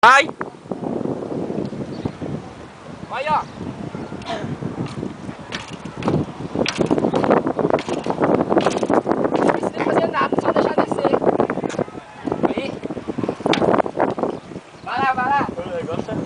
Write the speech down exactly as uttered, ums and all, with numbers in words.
Vai! Vai, ó! Não precisa fazer nada, só deixar descer. Aí. Vai lá, vai lá. O negócio é